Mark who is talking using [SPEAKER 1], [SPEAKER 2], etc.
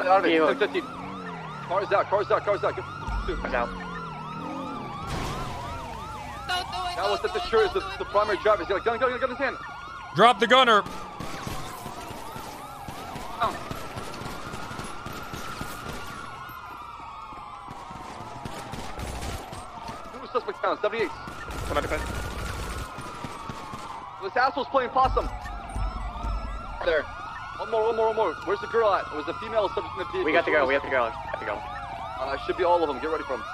[SPEAKER 1] Out of it. 15. Cars out.
[SPEAKER 2] I'm out.
[SPEAKER 1] Now what's at the shirt is the primary driver. He's got a gun in his hand.
[SPEAKER 3] Drop the gunner.
[SPEAKER 1] Down. Two suspects down. 78.
[SPEAKER 2] Come on, defense.
[SPEAKER 1] This asshole's playing possum. There. One more. Where's the girl at? It was the female subject in the vehicle.
[SPEAKER 2] We have to go.
[SPEAKER 1] Should be all of them. Get ready for them.